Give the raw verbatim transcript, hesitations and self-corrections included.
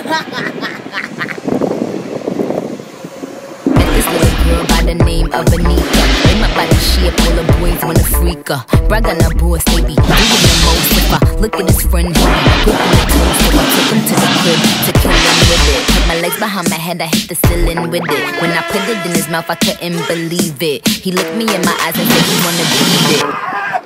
This little girl by the name of Anika. In my body shape, all the boys wanna freak her. Brag on her boss, they be doing the most. If I look at his friend, he be gripping the clothes. So I took him to the crib to kill him with it. Put my legs behind my head, I hit the ceiling with it. When I put it in his mouth, I couldn't believe it. He looked me in my eyes and said he wanna breathe it.